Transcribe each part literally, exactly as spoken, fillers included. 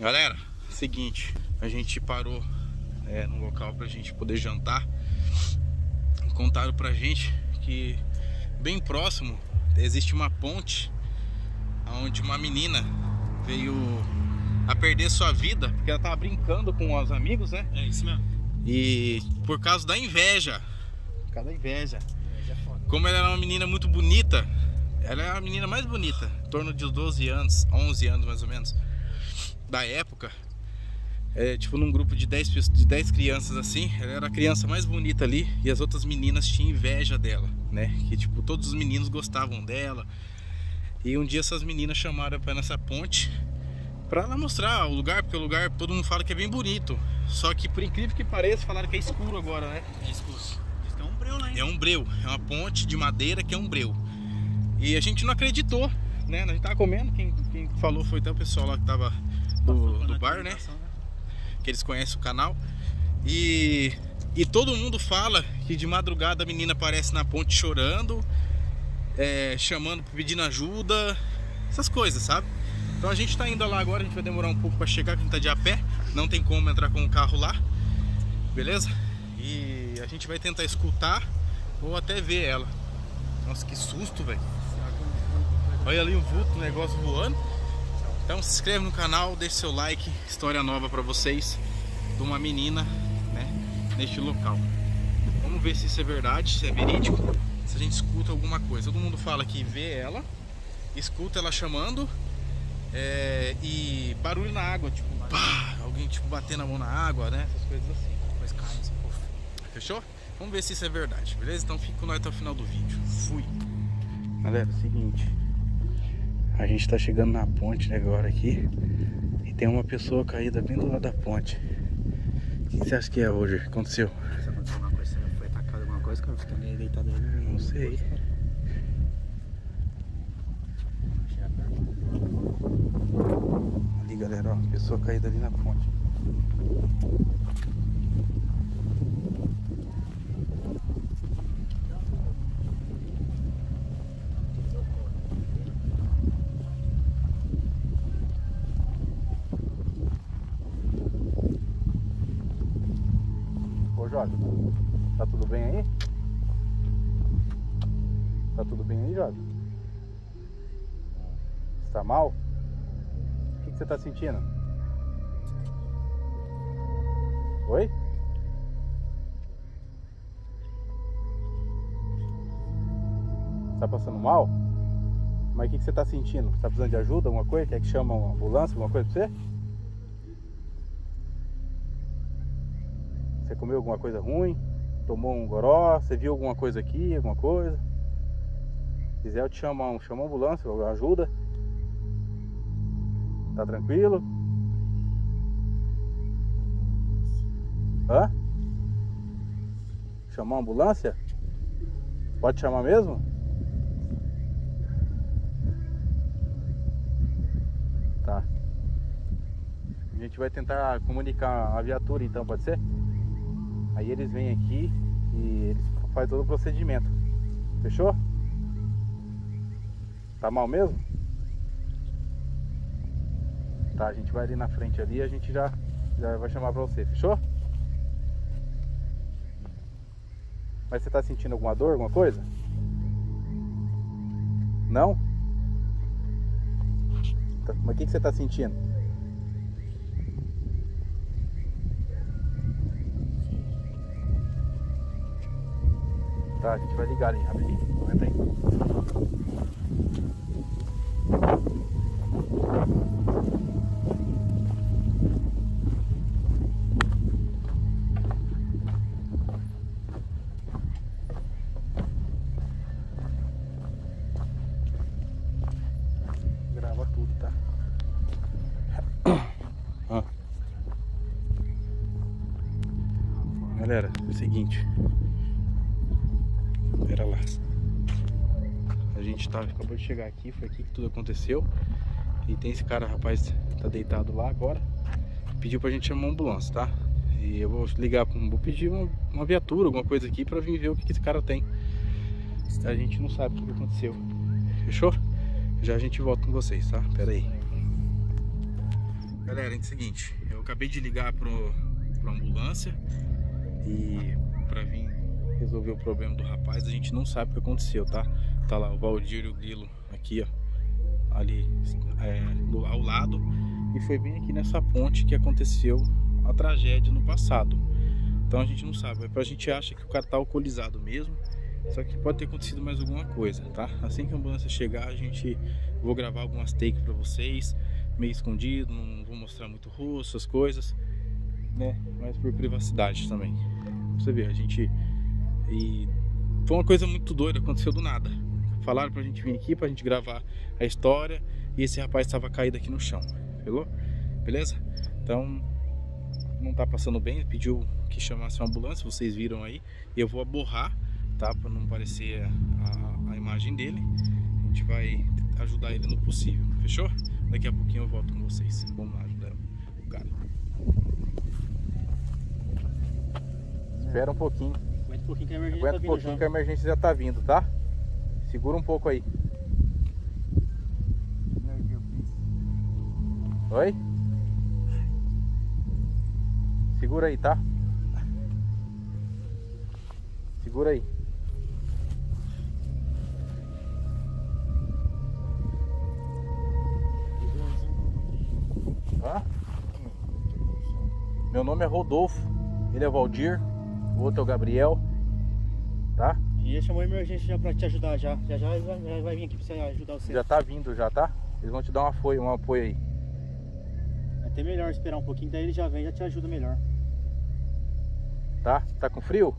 Galera, seguinte, a gente parou é, no local pra gente poder jantar. Contaram pra gente que bem próximo existe uma ponte onde uma menina veio a perder sua vida porque ela tava brincando com os amigos, né? É isso mesmo. E por causa da inveja, por causa da inveja, Inveja é foda. como ela era uma menina muito bonita, ela é a menina mais bonita, em torno de doze anos, onze anos mais ou menos, da época. É, tipo num grupo de dez, de dez crianças assim, ela era a criança mais bonita ali e as outras meninas tinham inveja dela, né? Que tipo, todos os meninos gostavam dela. E um dia essas meninas chamaram pra nessa ponte pra ela mostrar o lugar, porque o lugar todo mundo fala que é bem bonito. Só que por incrível que pareça, falaram que é escuro agora, né? É escuro. Diz que é um breu lá, hein? É um breu, é uma ponte de madeira que é um breu. E a gente não acreditou, né? A gente tava comendo, quem, quem falou foi até o pessoal lá que tava do, do bar, né? Que eles conhecem o canal. E, e todo mundo fala que de madrugada a menina aparece na ponte chorando, é, chamando, pedindo ajuda, essas coisas, sabe? Então a gente tá indo lá agora, a gente vai demorar um pouco pra chegar, porque a gente tá de a pé, não tem como entrar com o carro lá, beleza? E a gente vai tentar escutar ou até ver ela. Nossa, que susto, velho. Olha ali um vulto, um negócio voando. Então se inscreve no canal, deixe seu like, história nova pra vocês de uma menina, né, neste local. Vamos ver se isso é verdade, se é verídico, se a gente escuta alguma coisa. Todo mundo fala que vê ela, escuta ela chamando, é, e barulho na água, tipo, pá, alguém tipo batendo a mão na água, né, essas coisas assim. Depois cai, assim, pô. Fechou? Vamos ver se isso é verdade, beleza? Então fica com nós até o final do vídeo. Fui! Galera, é o seguinte, a gente tá chegando na ponte agora aqui e tem uma pessoa caída bem do lado da ponte. O que você acha que é, Roger? O que aconteceu? Se aconteceu alguma coisa, se foi atacado alguma coisa, cara, fica meio deitado ali. Não sei. Ali, galera, ó, pessoa caída ali na ponte. Ô Jorge, tá tudo bem aí? Tá tudo bem aí, Jorge? Você tá mal? O que, que você tá sentindo? Oi? Você tá passando mal? Mas o que, que você tá sentindo? Você tá precisando de ajuda, alguma coisa? Quer que chama uma ambulância, alguma coisa pra você? Você comeu alguma coisa ruim? Tomou um goró? Você viu alguma coisa aqui, alguma coisa? Se quiser eu te chamo, chamo a ambulância, ajuda. Tá tranquilo? Hã? Chamar a ambulância? Pode chamar mesmo? Tá. A gente vai tentar comunicar a viatura então, pode ser? Aí eles vêm aqui e eles fazem todo o procedimento. Fechou? Tá mal mesmo? Tá, a gente vai ali na frente ali e a gente já, já vai chamar pra você, fechou? Mas você tá sentindo alguma dor, alguma coisa? Não? Tá, mas o que, que você tá sentindo? Tá, a gente vai ligar ali, rapidinho. Aguenta aí. Grava tudo, tá? Ah. Galera, é o seguinte. Pera lá. A gente tá, acabou de chegar aqui, foi aqui que tudo aconteceu. E tem esse cara, rapaz, tá deitado lá agora. Pediu pra gente chamar uma ambulância, tá? E eu vou ligar, vou pedir uma, uma viatura, alguma coisa aqui pra vir ver o que, que esse cara tem. A gente não sabe o que aconteceu. Fechou? Já a gente volta com vocês, tá? Pera aí. Galera, é o seguinte, eu acabei de ligar pro, pro ambulância e pra vir resolver o problema do rapaz. A gente não sabe o que aconteceu, tá? Tá lá o Valdir e o Grilo aqui, ó, ali é, do, ao lado. E foi bem aqui nessa ponte que aconteceu a tragédia no passado. Então a gente não sabe, a gente acha que o cara tá alcoolizado mesmo, só que pode ter acontecido mais alguma coisa, tá? Assim que a ambulância chegar, a gente vou gravar algumas takes pra vocês, meio escondido, não vou mostrar muito o rosto, as coisas, né? Mas por privacidade também. Você vê, a gente... E foi uma coisa muito doida, aconteceu do nada. Falaram pra gente vir aqui, pra gente gravar a história, e esse rapaz estava caído aqui no chão, beleza? Beleza? Então, não tá passando bem, pediu que chamasse uma ambulância, vocês viram aí, e eu vou aborrar, tá? Pra não aparecer a, a, a imagem dele. A gente vai ajudar ele no possível, fechou? Daqui a pouquinho eu volto com vocês. Vamos lá ajudar o cara. Espera um pouquinho. Aguenta um pouquinho que a emergência Aguenta tá um vindo pouquinho já. que a emergência já tá vindo, tá? Segura um pouco aí. Oi? Segura aí, tá? Segura aí. Hã? Meu nome é Rodolfo. Ele é o Valdir. O outro é o Gabriel. Tá? E ele chamou a emergência já pra te ajudar já. Já já ele vai, já vai vir aqui pra você ajudar você. Já tá vindo já, tá? Eles vão te dar um apoio, um apoio aí. É até melhor esperar um pouquinho, daí ele já vem e já te ajuda melhor. Tá? Tá com frio?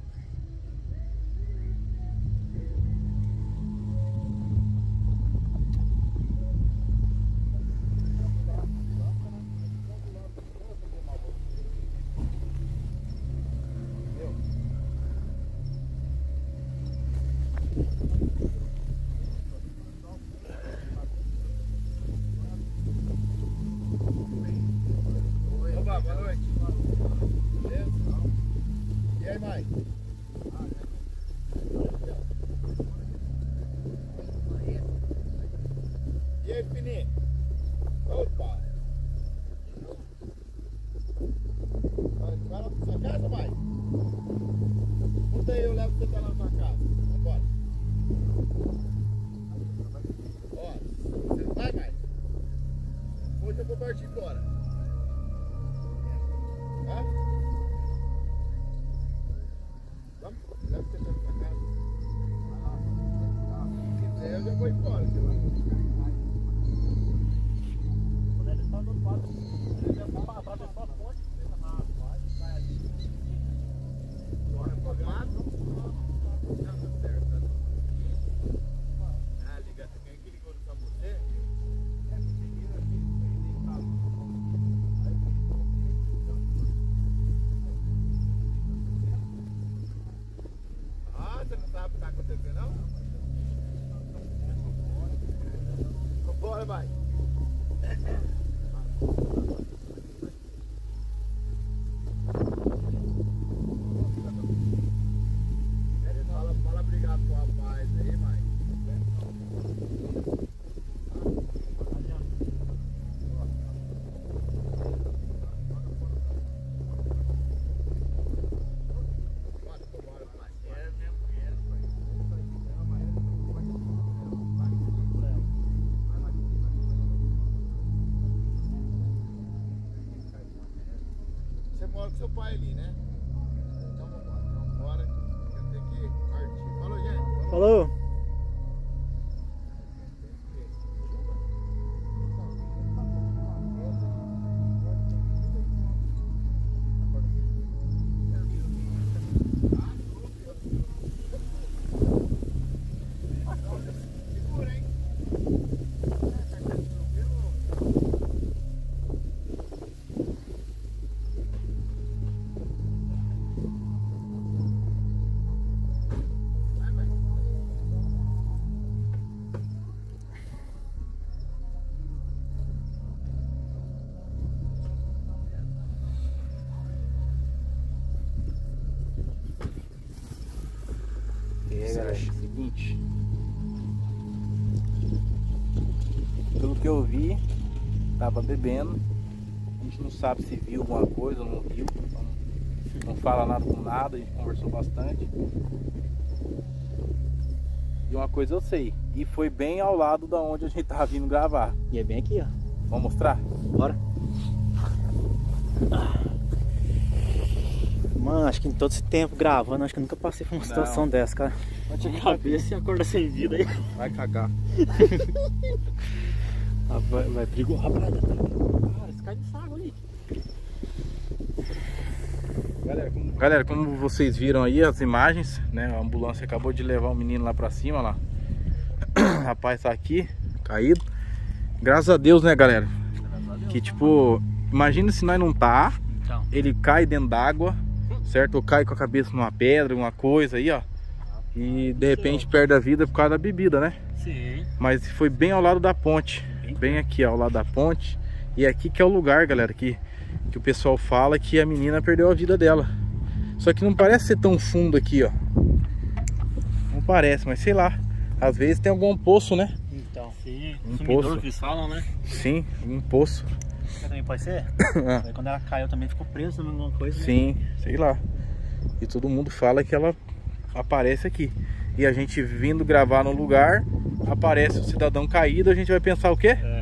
Opa, boa noite. Beleza? E aí, mãe? E aí, Fininho? Opa! Vai lá pra sua casa, mãe? Conta aí, eu levo você pra lá na sua casa. Vambora. Ó, você não vai mais? Hoje eu vou partir embora. Hã? Vamos? Leva você pra sua casa. Se quiser, eu já vou embora. Quando ele tá do outro lado, ele já vai pra atravessar a ponte. Bora pro lado. Já tá certo, tá? Ah, liga, quem que ligou pra você? É, você vira aqui, deitado. Ah, você não sabe o que tá acontecendo, não? Vambora, vai. Fala, fala obrigado pro rapaz aí, mãe. Você mora com seu pai ali, né? Então vamos lá, então bora. Eu tenho que partir. Falou, gente. Falou! Segura, hein? Vai, vai. E aí, galera, seguinte. Pelo que eu vi, tava bebendo gente não sabe se viu alguma coisa ou não viu. Então não fala nada com nada, a gente conversou bastante. E uma coisa eu sei, e foi bem ao lado da onde a gente tava vindo gravar. E é bem aqui, ó. Vamos mostrar? Bora. Mano, acho que em todo esse tempo gravando, acho que eu nunca passei por uma situação Não. dessa, cara. Bate a cabeça e acorda sem vida aí. Vai cagar. Ah, vai, vai perigoso, rapaz. Cara, esse cai de saco ali. Galera como, galera, como vocês viram aí as imagens, né? A ambulância acabou de levar o menino lá pra cima, lá. O rapaz tá aqui, caído. Graças a Deus, né, galera? Que tipo, imagina se nós não tá, Então. ele cai dentro d'água, certo? Ou cai com a cabeça numa pedra, uma coisa aí, ó. E de repente perde a vida por causa da bebida, né? Sim. Mas foi bem ao lado da ponte. Bem aqui, ó, ao lado da ponte. E aqui que é o lugar, galera, que, que o pessoal fala que a menina perdeu a vida dela. Só que não parece ser tão fundo aqui, ó. Não parece, mas sei lá. Às vezes tem algum poço, né? Então, sim. Um Sumidor poço. que eles falam, né? Sim, um poço. Também pode ser? Aí quando ela caiu também ficou preso em alguma coisa, né? Sim, sei lá. E todo mundo fala que ela aparece aqui. E a gente vindo gravar no lugar, aparece o cidadão caído, a gente vai pensar o quê? É.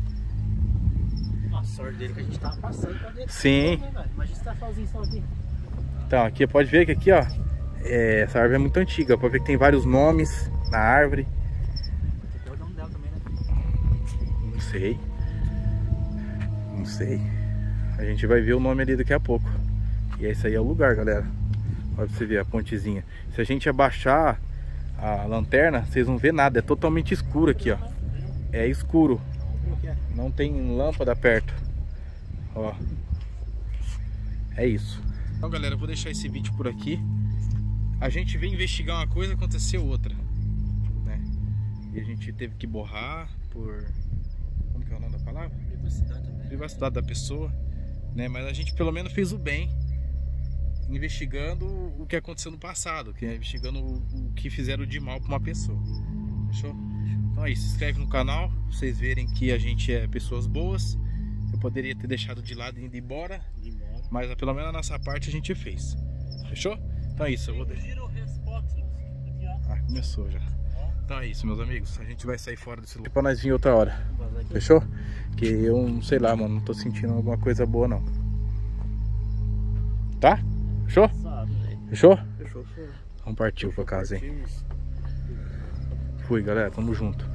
A sorte dele que a gente tava passando pra ver. Sim. Né, imagina se tá sozinho só aqui. Então, aqui pode ver que aqui, ó, é, essa árvore é muito antiga. Pode ver que tem vários nomes na árvore. Tem o nome dela também, né? Não sei. Não sei. A gente vai ver o nome ali daqui a pouco. E esse aí é o lugar, galera. Olha pra você ver a pontezinha. Se a gente abaixar a lanterna, vocês não vê nada. É totalmente escuro aqui, ó. É escuro. Não tem lâmpada perto. Ó. É isso. Então, galera, eu vou deixar esse vídeo por aqui. A gente veio investigar uma coisa, aconteceu outra, né? E a gente teve que borrar por... Como que é o nome da palavra? Privacidade também. Privacidade da pessoa, né? Mas a gente pelo menos fez o bem, investigando o que aconteceu no passado, que é investigando o, o que fizeram de mal para uma pessoa. Fechou? Então é isso, se inscreve no canal pra vocês verem que a gente é pessoas boas. Eu poderia ter deixado de lado e ido embora, Embora. mas pelo menos a nossa parte a gente fez. Fechou? Então é isso, eu vou deixar. Giro respots. Aqui, ó. Ah, começou já. Então é isso, meus amigos. A gente vai sair fora desse lugar pra nós vir outra hora. Vamos vazar aqui. Fechou? Que eu não sei lá, mano. Não tô sentindo alguma coisa boa, não. Tá? Fechou? Sabe, velho. Fechou? Fechou, fechou. Vamos partir pra casa, hein? Partimos. Fui, galera. Tamo junto.